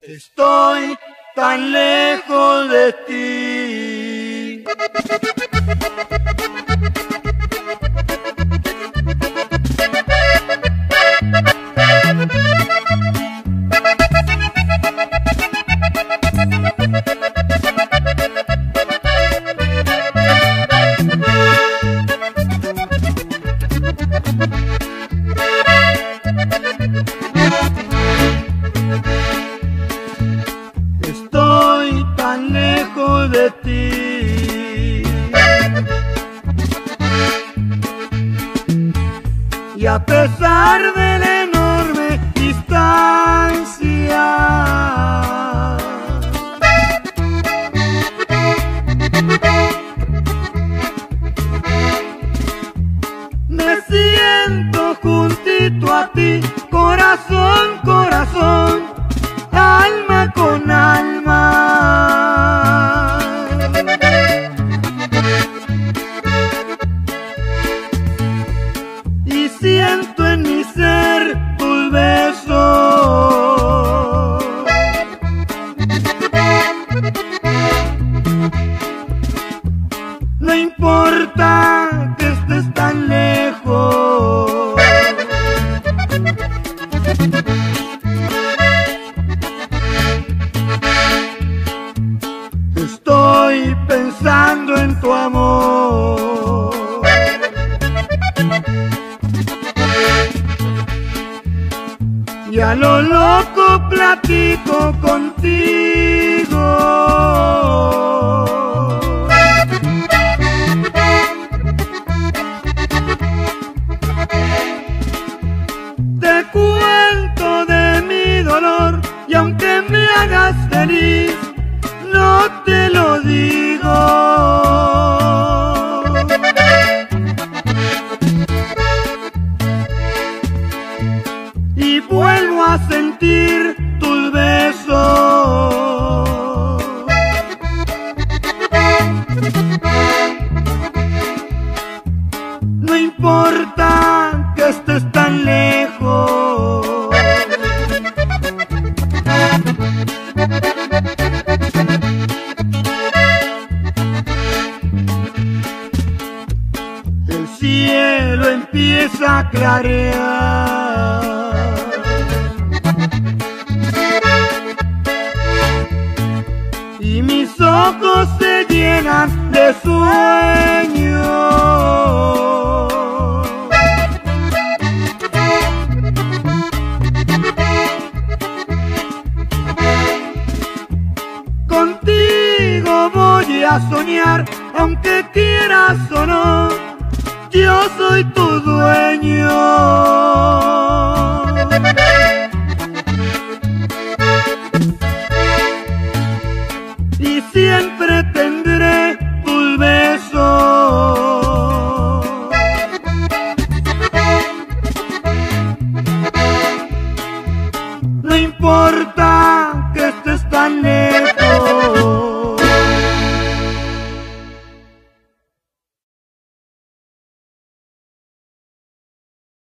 Estoy tan lejos de ti. Estoy tan lejos de ti, y a pesar de la enorme distancia, me siento juntito a ti, corazón, corazón, alma con alma. Y siento en mi ser tus besos. No importa que estés tan lejos, estoy pensando en tu amor. Y a lo loco platico contigo. Te cuento de mi dolor, y aunque me hagas feliz, no te lo digo. Y vuelvo a sentir tus besos. No importa que estés tan lejos, el cielo empieza a clarear, y mis ojos se llenan de sueño. Contigo voy a soñar, aunque quieras o no, yo soy tu dueño.